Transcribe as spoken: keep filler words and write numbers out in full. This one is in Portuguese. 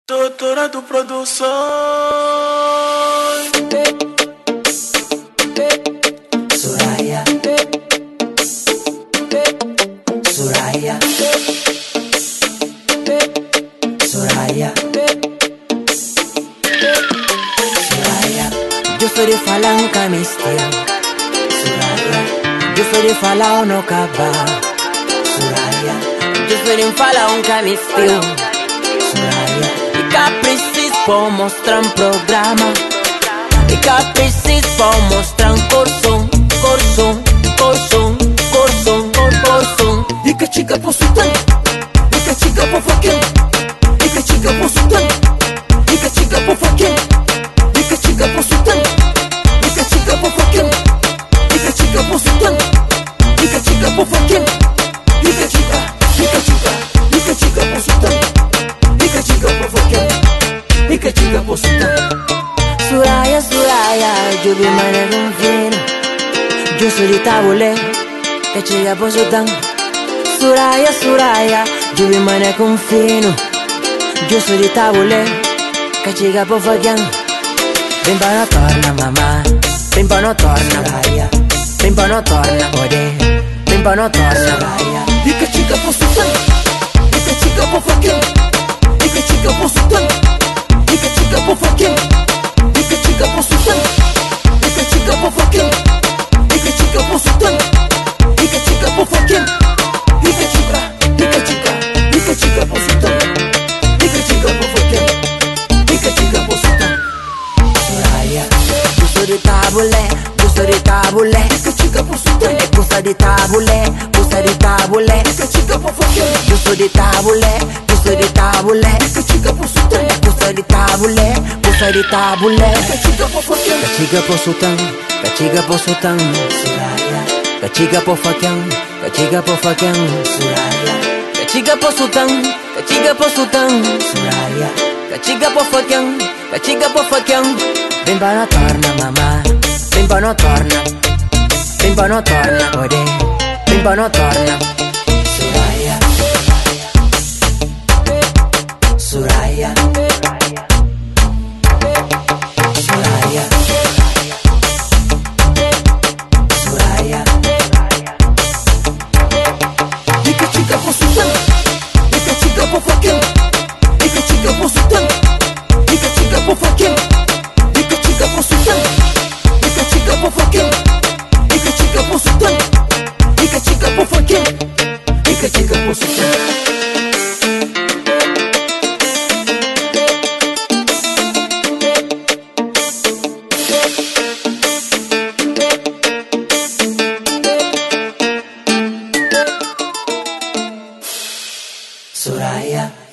Doutora do Produções. Soraya, Soraya, Soraya, Soraya. Eu sou de falar um camisteu. Soraya, eu sou de falar um no acabar. Soraya, eu sou de falar um camisteu. Soraya. E cá preciso pra mostrar um programa. E cá preciso pra mostrar um corção, corção, corção, corção, corção. E que chica por sultan, e que chica por faquin, e que chica por sultan, e que chica por faquin, e que chica por sultan, e que chica por faquin, e que chica por sultan, e que chica por faquin, e que chica, e que chica, e que chica por sultan. Ika chica por faquin, ika chica por sultan. Soraya, Soraya, eu vi mané com fino. Eu sou de tabulé, que chica por sultan. Soraya, Soraya, eu vi mané com fino. Eu sou de tabulé, que chica por faquin. Vem pra não torna, mamá. Vem pra não torna, Soraya. Vem pra não torna, poder. Vem pra não torna, Soraya. Ika chica por sultan, ika chica por faquin. Ika chica por sultan, ika chica por faquin, ika chica por sultan, ika chica por faquin, ika chica por sultan, ika chica por faquin, ika chica, ika chica, ika chica por sultan, ika chica por faquin, ika chica por sultan. Soraya, eu sou de tabulé, eu sou de tabulé, ika chica por sultan, é puxa de tabulé, puxa de tabulé, ika chica por faquin, eu sou de tabulé. Puxa de tabulé, que chica por sultan. Puxa de tabulé, puxa de tabulé, que chica por faquin, que chica por sultan, que chica por sultan. Soraya, que chica por faquin, que chica por faquin. Soraya, que chica por sultan, que chica por sultan. Soraya, que chica por faquin, que chica por faquin. Vem pra não torna, mamá. Vem pra não torna, vem pra não torna, poder. Vem pra não torna. Soraya. Soraya, Soraya, Soraya. Ika chica por sultan, ika chica por faquin, ika chica por sultan, ika chica por faquin, ika chica por sultan, ika chica por faquin, ika chica por sultan, ika chica por faquin, ika chica por sultan. Soraya.